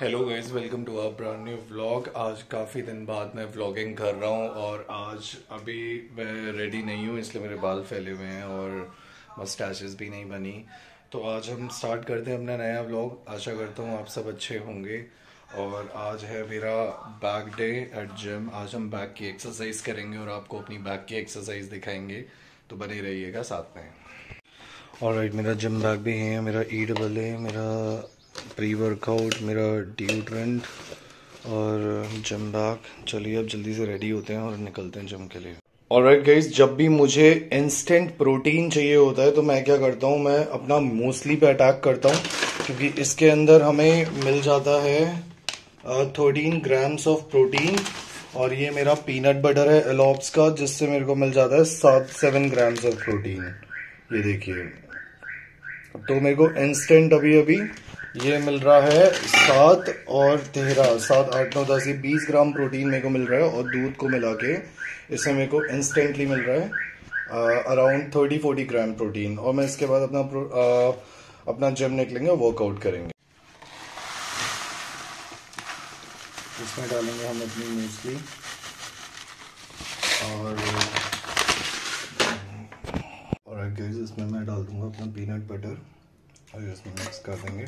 Hello guys, welcome to our brand new vlog. आज काफ़ी दिन बाद मैं व्लॉगिंग कर रहा हूँ और आज अभी मैं रेडी नहीं हूँ, इसलिए मेरे बाल फैले हुए हैं और मस्टैचेस भी नहीं बनी। तो आज हम स्टार्ट करते हैं अपना नया व्लॉग। आशा करता हूँ आप सब अच्छे होंगे। और आज है मेरा बैक डे एट जिम। आज हम बैक की एक्सरसाइज करेंगे और आपको अपनी बैक की एक्सरसाइज दिखाएंगे, तो बने रहिएगा साथ में। और मेरा जिम बैग भी है, मेरा ईटेबल है, मेरा प्री वर्कआउट, मेरा डिओड्रेंट और जिम बैग। चलिए अब जल्दी से रेडी होते हैं और निकलते हैं जिम के लिए। ऑलराइट गाइस, जब भी मुझे इंस्टेंट प्रोटीन चाहिए होता है तो मैं क्या करता हूँ, मैं अपना मोस्टली पे अटैक करता हूँ, क्योंकि इसके अंदर हमें मिल जाता है 13 ग्राम्स ऑफ प्रोटीन। और ये मेरा पीनट बटर है एलॉप्स का, जिससे मेरे को मिल जाता है 7 ग्राम्स ऑफ प्रोटीन। ये देखिए, तो मेरे को इंस्टेंट अभी ये मिल रहा है 7 और 13, 7, 8, 9, 10, 20 ग्राम प्रोटीन मेरे को मिल रहा है। और दूध को मिला के इससे मेरे को इंस्टेंटली मिल रहा है अराउंड 30-40 ग्राम प्रोटीन। और मैं इसके बाद अपना जिम निकलेंगे, वर्कआउट करेंगे। इसमें डालेंगे हम अपनी मूसली और गाइस इसमें मैं डाल दूंगा अपना पीनट बटर और इसमें मिक्स कर देंगे।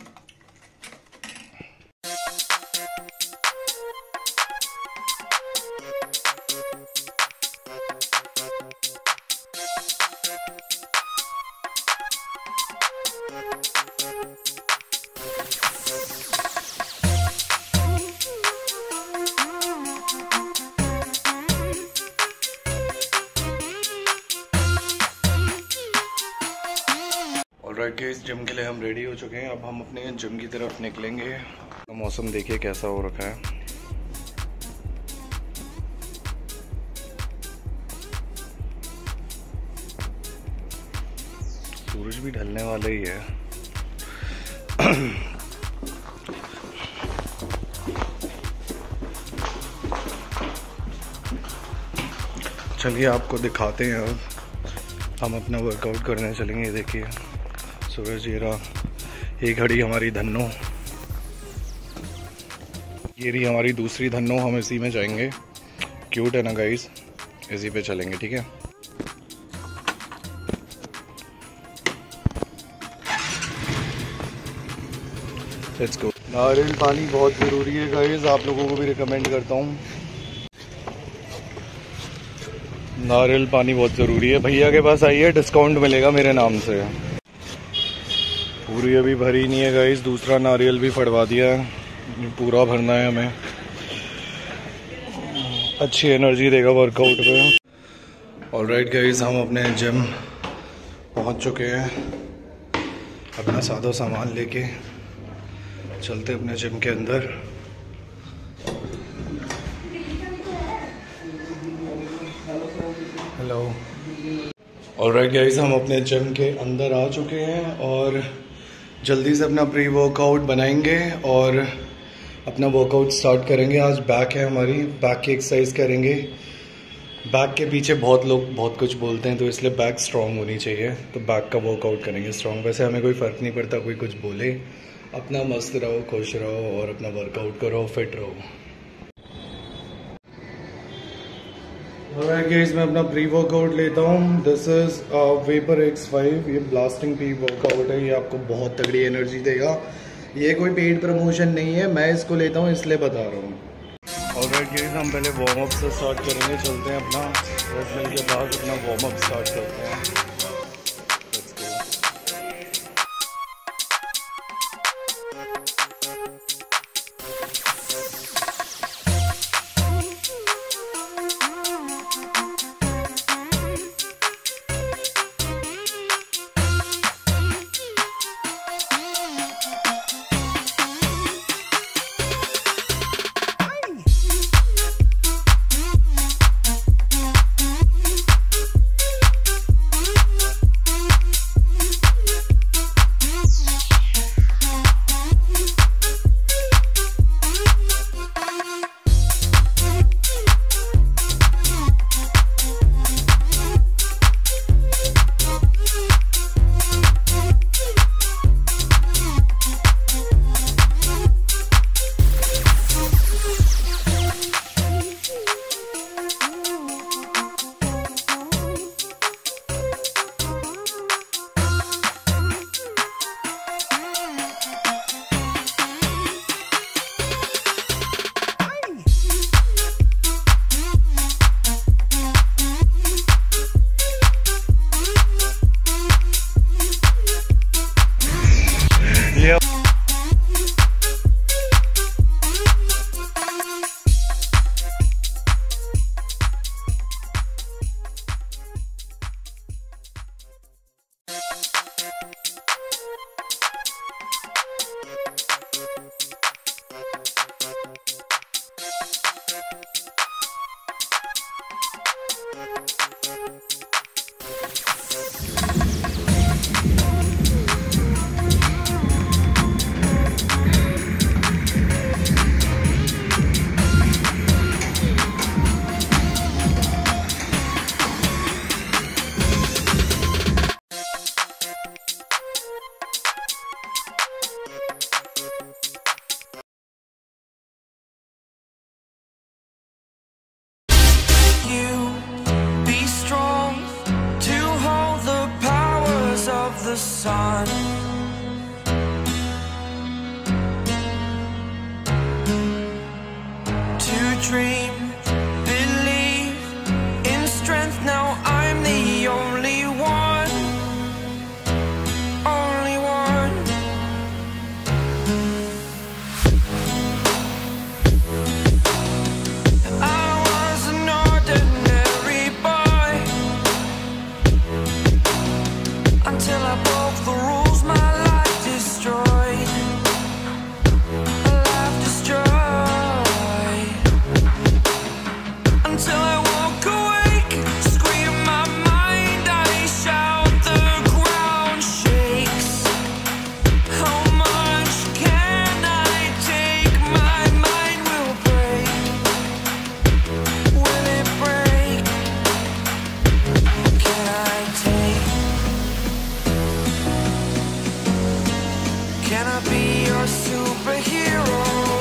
ऑलराइट गाइस, जिम के लिए हम रेडी हो चुके हैं। अब हम अपने जिम की तरफ निकलेंगे। मौसम देखिए कैसा हो रखा है। सूरज भी ढलने वाला ही है। चलिए आपको दिखाते हैं। अब हम अपना वर्कआउट करने चलेंगे। देखिए सूरज, ये रहा। ये घड़ी हमारी धन्नो, ये रही हमारी दूसरी धन्नो। हम इसी में जाएंगे। क्यूट है ना गाइस, इसी पे चलेंगे, ठीक है। Let's go. नारियल पानी बहुत ज़रूरी है गाइस, आप लोगों को भी रिकमेंड करता हूँ। नारियल पानी बहुत ज़रूरी है। भैया के पास आइए, डिस्काउंट मिलेगा मेरे नाम से। पूरी अभी भरी नहीं है गाइस, दूसरा नारियल भी फड़वा दिया है। पूरा भरना है हमें, अच्छी एनर्जी देगा वर्कआउट पे। ऑलराइट गाइस, हम अपने जिम पहुंच चुके हैं। अपना सादा सामान लेके चलते अपने जिम के अंदर। हेलो। ऑलराइट गाइस, हम अपने जिम के अंदर आ चुके हैं और जल्दी से अपना प्री वर्कआउट बनाएंगे और अपना वर्कआउट स्टार्ट करेंगे। आज बैक है हमारी, बैक की एक्सरसाइज करेंगे। बैक के पीछे बहुत लोग बहुत कुछ बोलते हैं, तो इसलिए बैक स्ट्रांग होनी चाहिए, तो बैक का वर्कआउट करेंगे स्ट्रांग। वैसे हमें कोई फ़र्क नहीं पड़ता कोई कुछ बोले, अपना मस्त रहो, खुश रहो और अपना वर्कआउट करो, फिट रहो। ऑलराइट गाइस, मैं अपना प्री वर्कआउट लेता हूँ। This is Vapor X5। ये ब्लास्टिंग प्री वर्कआउट है। ये आपको बहुत तगड़ी एनर्जी देगा। ये कोई पेड प्रमोशन नहीं है, मैं इसको लेता हूँ इसलिए बता रहा हूँ। ऑलराइट गाइस, हम पहले वार्म अप से स्टार्ट करेंगे। चलते हैं अपना ट्रेडमिल के बाद अपना वार्म अप स्टार्ट करते हैं। Can I be your superhero?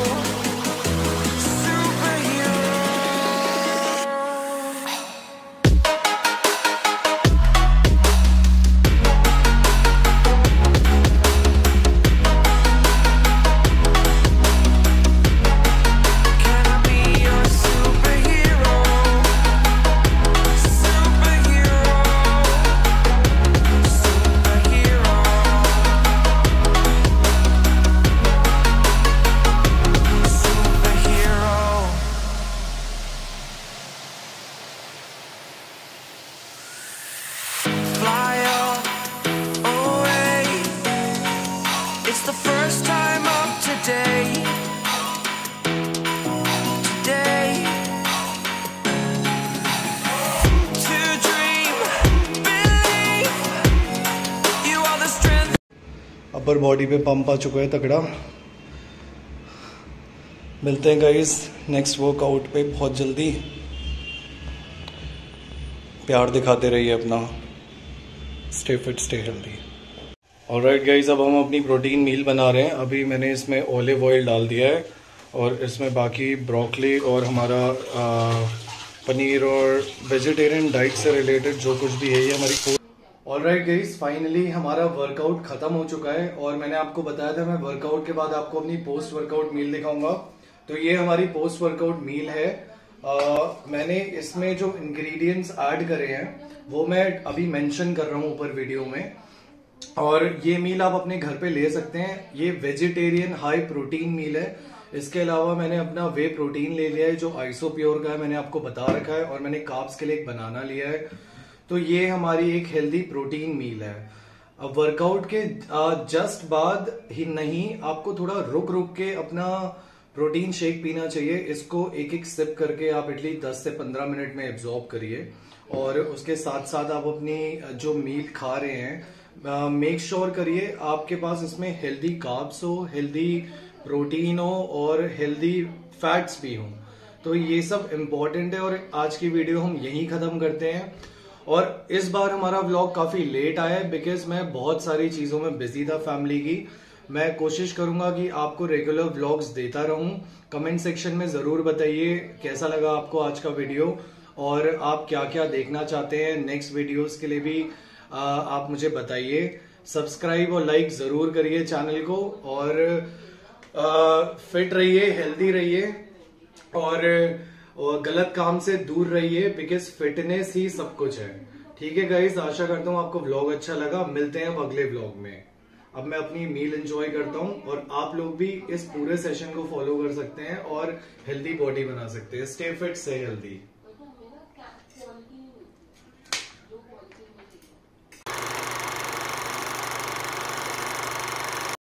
It's the first time of today. To dream, believe you are the strength. Upper body पे पंप आ चुका है तगड़ा। मिलते हैं गाइस नेक्स्ट वर्कआउट पे बहुत जल्दी। प्यार दिखाते रहिए अपना। Stay fit stay healthy. Alright guys, अब हम अपनी प्रोटीन मील बना रहे हैं। अभी मैंने इसमें ऑलिव ऑयल डाल दिया है और इसमें बाकी ब्रोकली और हमारा पनीर और वेजिटेरियन डाइट से रिलेटेड जो कुछ भी है ये हमारी। ऑलराइट गाइज, फाइनली हमारा वर्कआउट खत्म हो चुका है और मैंने आपको बताया था मैं वर्कआउट के बाद आपको अपनी पोस्ट वर्कआउट मील दिखाऊंगा। तो ये हमारी पोस्ट वर्कआउट मील है। मैंने इसमें जो इंग्रेडिएंट्स ऐड करे हैं वो मैं अभी मेंशन कर रहा हूँ ऊपर वीडियो में। और ये मील आप अपने घर पे ले सकते हैं। ये वेजिटेरियन हाई प्रोटीन मील है। इसके अलावा मैंने अपना वे प्रोटीन ले लिया है जो आइसोप्योर का है, मैंने आपको बता रखा है। और मैंने कार्ब्स के लिए एक बनाना लिया है। तो ये हमारी एक हेल्दी प्रोटीन मील है। अब वर्कआउट के जस्ट बाद ही नहीं, आपको थोड़ा रुक रुक के अपना प्रोटीन शेक पीना चाहिए। इसको एक एक सिप करके आप एटलीस्ट 10 से 15 मिनट में एब्जॉर्ब करिए। और उसके साथ साथ आप अपनी जो मील खा रहे हैं मेक श्योर करिए आपके पास इसमें हेल्दी कार्ब्स हो, हेल्दी प्रोटीन हो और हेल्दी फैट्स भी हो। तो ये सब इम्पोर्टेंट है। और आज की वीडियो हम यहीं खत्म करते हैं। और इस बार हमारा व्लॉग काफी लेट आया है बिकॉज मैं बहुत सारी चीजों में बिजी था फैमिली की। मैं कोशिश करूंगा कि आपको रेगुलर व्लॉग्स देता रहूं। कमेंट सेक्शन में जरूर बताइए कैसा लगा आपको आज का वीडियो और आप क्या क्या देखना चाहते हैं नेक्स्ट वीडियोस के लिए भी आप मुझे बताइए। सब्सक्राइब और लाइक जरूर करिए चैनल को और फिट रहिए, हेल्दी रहिए और गलत काम से दूर रहिए बिकॉज फिटनेस ही सब कुछ है। ठीक है गाइस, आशा करता हूँ आपको व्लॉग अच्छा लगा। मिलते हैं अब अगले व्लॉग में। अब मैं अपनी मील एंजॉय करता हूँ और आप लोग भी इस पूरे सेशन को फॉलो कर सकते हैं और हेल्दी बॉडी बना सकते हैं। Stay fit stay healthy.